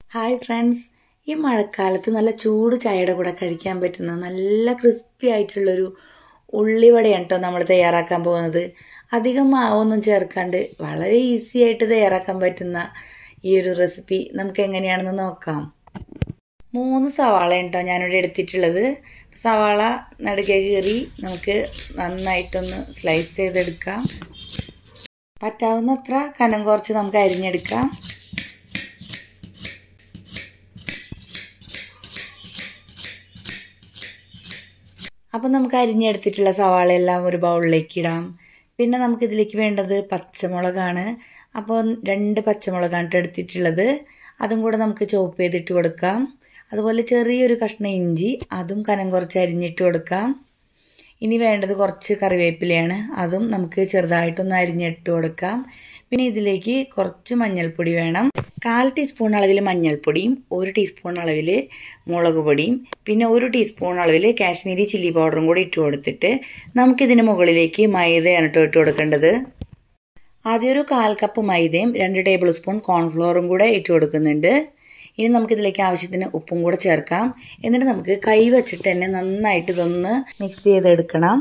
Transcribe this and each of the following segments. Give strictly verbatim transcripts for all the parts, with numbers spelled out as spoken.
Hi friends, ഈ മഴക്കാലത്ത് നല്ല ചൂട് ചായയുടെ കൂടെ കഴിക്കാൻ പറ്റുന്ന നല്ല ക്രിസ്പി ആയിട്ടുള്ളൊരു ഉള്ളിവടയാണ് കേട്ടോ നമ്മൾ തയ്യാറാക്കാൻ പോകുന്നത്. അധികം മാവൊന്നും ചേർക്കാണ്ട് വളരെ ഈസി ആയിട്ട് തയ്യാറാക്കാൻ പറ്റുന്ന ഈ ഒരു റെസിപ്പി നമുക്ക് എങ്ങനെയാണെന്ന് നോക്കാം. മൂന്ന് സവാളയാണ് കേട്ടോ ഞാനിവിടെ എടുത്തിട്ടുള്ളത്. സവാള നടുകെ കീറി നമുക്ക് നന്നായിട്ടൊന്ന് സ്ലൈസ് ചെയ്തെടുക്കാം. പറ്റാവുന്നത്ര കനം കുറച്ച് നമുക്ക് അരിഞ്ഞെടുക്കാം. അപ്പോൾ നമുക്ക് അരിഞ്ഞെടുത്തിട്ടുള്ള സവാള എല്ലാം ഒരു ബൗളിലേക്ക് ഇടാം. പിന്നെ നമുക്കിതിലേക്ക് വേണ്ടത് പച്ചമുളകാണ്. അപ്പോൾ രണ്ട് പച്ചമുളകാണ് എടുത്തിട്ടുള്ളത്. അതും കൂടെ നമുക്ക് ചോപ്പ് ചെയ്തിട്ട് കൊടുക്കാം. അതുപോലെ ചെറിയൊരു കഷ്ണം ഇഞ്ചി, അതും കനം കുറച്ച് അരിഞ്ഞിട്ട് കൊടുക്കാം. ഇനി വേണ്ടത് കുറച്ച് കറിവേപ്പിലയാണ്. അതും നമുക്ക് ചെറുതായിട്ടൊന്ന് അരിഞ്ഞിട്ട് കൊടുക്കാം. പിന്നെ ഇതിലേക്ക് കുറച്ച് മഞ്ഞൾപ്പൊടി വേണം. കാൽ ടീസ്പൂൺ അളവിൽ മഞ്ഞൾപ്പൊടിയും ഒരു ടീസ്പൂൺ അളവിൽ മുളക് പൊടിയും പിന്നെ ഒരു ടീസ്പൂൺ അളവിൽ കാശ്മീരി ചില്ലി പൗഡറും കൂടി ഇട്ട് കൊടുത്തിട്ട് നമുക്കിതിന് മുകളിലേക്ക് മൈദയാണ് ഇട്ട് കൊടുക്കേണ്ടത്. ആദ്യം ഒരു കാൽ കപ്പ് മൈദയും രണ്ട് ടേബിൾ സ്പൂൺ കോൺഫ്ലോറും കൂടെ ഇട്ട് കൊടുക്കുന്നുണ്ട്. ഇനി നമുക്കിതിലേക്ക് ആവശ്യത്തിന് ഉപ്പും കൂടെ ചേർക്കാം. എന്നിട്ട് നമുക്ക് കൈ വെച്ചിട്ട് തന്നെ നന്നായിട്ട് ഇതൊന്ന് മിക്സ് ചെയ്തെടുക്കണം.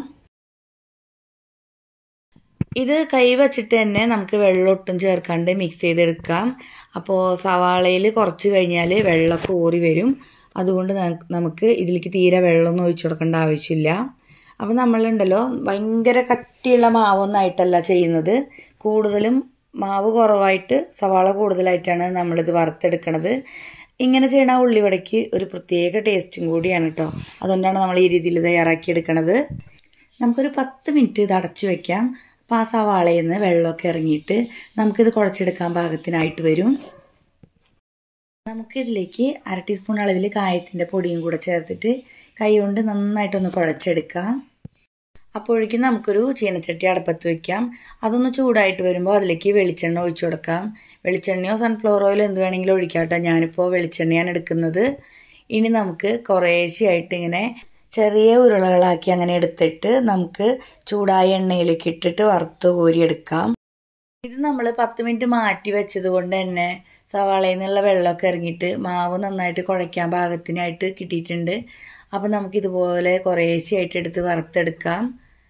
ഇത് കൈ വച്ചിട്ട് തന്നെ നമുക്ക് വെള്ളം ഒട്ടും ചേർക്കാണ്ട് മിക്സ് ചെയ്തെടുക്കാം. അപ്പോൾ സവാളയിൽ കുറച്ച് കഴിഞ്ഞാൽ വെള്ളമൊക്കെ ഊറി വരും. അതുകൊണ്ട് നമുക്ക് ഇതിലേക്ക് തീരെ വെള്ളമൊന്നും ഒഴിച്ചു കൊടുക്കേണ്ട ആവശ്യമില്ല. അപ്പോൾ നമ്മളുണ്ടല്ലോ ഭയങ്കര കട്ടിയുള്ള മാവൊന്നായിട്ടല്ല ചെയ്യുന്നത്. കൂടുതലും മാവ് കുറവായിട്ട് സവാള കൂടുതലായിട്ടാണ് നമ്മളിത് വറുത്തെടുക്കുന്നത്. ഇങ്ങനെ ചെയ്യണ ഉള്ളിവടയ്ക്ക് ഒരു പ്രത്യേക ടേസ്റ്റും കൂടിയാണ് കേട്ടോ. അതുകൊണ്ടാണ് നമ്മൾ ഈ രീതിയിൽ തയ്യാറാക്കിയെടുക്കുന്നത്. നമുക്കൊരു പത്ത് മിനിറ്റ് ഇത് അടച്ചു വയ്ക്കാം. അപ്പോൾ ആ സവാളയിൽ നിന്ന് വെള്ളമൊക്കെ ഇറങ്ങിയിട്ട് നമുക്കിത് കുഴച്ചെടുക്കാൻ പാകത്തിനായിട്ട് വരും. നമുക്കിതിലേക്ക് അര ടീസ്പൂൺ അളവിൽ കായത്തിൻ്റെ പൊടിയും കൂടെ ചേർത്തിട്ട് കൈ കൊണ്ട് നന്നായിട്ടൊന്ന് കുഴച്ചെടുക്കാം. അപ്പോഴേക്കും നമുക്കൊരു ചീനച്ചട്ടി അടുപ്പത്ത് വയ്ക്കാം. അതൊന്ന് ചൂടായിട്ട് വരുമ്പോൾ അതിലേക്ക് വെളിച്ചെണ്ണ ഒഴിച്ചു കൊടുക്കാം. വെളിച്ചെണ്ണയോ സൺഫ്ലവർ ഓയിലോ എന്ത് വേണമെങ്കിലും ഒഴിക്കാം കേട്ടോ. ഞാനിപ്പോൾ വെളിച്ചെണ്ണയാണ് എടുക്കുന്നത്. ഇനി നമുക്ക് കുറേശ്ശെയായിട്ട് ഇങ്ങനെ ചെറിയ ഉരുളകളാക്കി അങ്ങനെ എടുത്തിട്ട് നമുക്ക് ചൂടായ എണ്ണയിലേക്ക് ഇട്ടിട്ട് വറുത്ത് കോരിയെടുക്കാം. ഇത് നമ്മൾ പത്ത് മിനിറ്റ് മാറ്റി വെച്ചത് കൊണ്ട് തന്നെ സവാളയിൽ നിന്നുള്ള വെള്ളമൊക്കെ ഇറങ്ങിയിട്ട് മാവ് നന്നായിട്ട് കുഴയ്ക്കാൻ പാകത്തിനായിട്ട് കിട്ടിയിട്ടുണ്ട്. അപ്പം നമുക്കിതുപോലെ കുറേശ്ശെയായിട്ട് എടുത്ത് വറുത്തെടുക്കാം.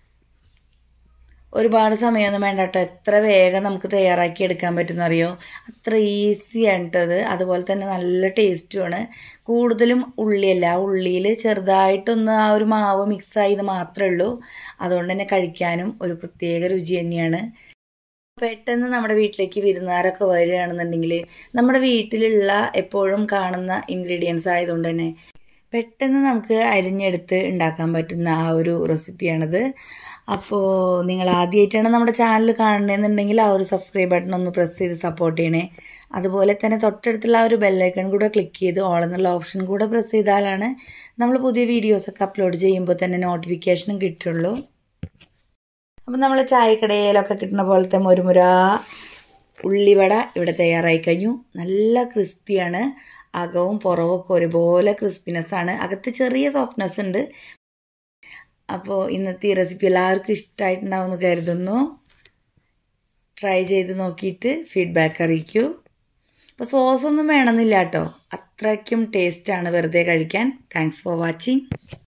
ഒരുപാട് സമയമൊന്നും വേണ്ട കേട്ടോ. എത്ര വേഗം നമുക്ക് തയ്യാറാക്കി എടുക്കാൻ പറ്റുമെന്നറിയോ? അത്ര ഈസി ആയിട്ടത്. അതുപോലെ തന്നെ നല്ല ടേസ്റ്റുമാണ്. കൂടുതലും ഉള്ളിയല്ല, ഉള്ളിയിൽ ചെറുതായിട്ടൊന്ന് ആ ഒരു മാവ് മിക്സായത് മാത്രമേ ഉള്ളൂ. അതുകൊണ്ട് തന്നെ കഴിക്കാനും ഒരു പ്രത്യേക രുചി തന്നെയാണ്. പെട്ടെന്ന് നമ്മുടെ വീട്ടിലേക്ക് വിരുന്നുകാരൊക്കെ വരികയാണെന്നുണ്ടെങ്കിൽ നമ്മുടെ വീട്ടിലുള്ള എപ്പോഴും കാണുന്ന ഇൻഗ്രീഡിയൻസ് ആയതുകൊണ്ട് തന്നെ പെട്ടെന്ന് നമുക്ക് അരിഞ്ഞെടുത്ത് ഉണ്ടാക്കാൻ പറ്റുന്ന ആ ഒരു റെസിപ്പിയാണിത്. അപ്പോൾ നിങ്ങൾ ആദ്യമായിട്ടാണ് നമ്മുടെ ചാനൽ കാണണമെന്നുണ്ടെങ്കിൽ ആ ഒരു സബ്സ്ക്രൈബ് ബട്ടൺ ഒന്ന് പ്രസ് ചെയ്ത് സപ്പോർട്ട് ചെയ്യണേ. അതുപോലെ തന്നെ തൊട്ടടുത്തുള്ള ആ ഒരു ബെല്ലൈക്കൺ കൂടെ ക്ലിക്ക് ചെയ്ത് ഓൾ എന്നുള്ള ഓപ്ഷൻ കൂടെ പ്രസ് ചെയ്താലാണ് നമ്മൾ പുതിയ വീഡിയോസൊക്കെ അപ്ലോഡ് ചെയ്യുമ്പോൾ തന്നെ നോട്ടിഫിക്കേഷനും കിട്ടുള്ളൂ. അപ്പം നമ്മൾ ചായക്കടയിലൊക്കെ കിട്ടുന്ന പോലത്തെ മുരുമുരാ ഉള്ളിവട ഇവിടെ തയ്യാറായി കഴിഞ്ഞു. നല്ല ക്രിസ്പിയാണ്. അകവും പുറവൊക്കെ ഒരുപോലെ ക്രിസ്പിനെസ്സാണ്. അകത്ത് ചെറിയ സോഫ്റ്റ്നെസ് ഉണ്ട്. അപ്പോൾ ഇന്നത്തെ ഈ റെസിപ്പി എല്ലാവർക്കും ഇഷ്ടമായിട്ടുണ്ടാവുമെന്ന് കരുതുന്നു. ട്രൈ ചെയ്ത് നോക്കിയിട്ട് ഫീഡ്ബാക്ക് അറിയിക്കൂ. അപ്പോൾ സോസൊന്നും വേണമെന്നില്ല കേട്ടോ. അത്രയ്ക്കും ടേസ്റ്റാണ് വെറുതെ കഴിക്കാൻ. Thanks for watching.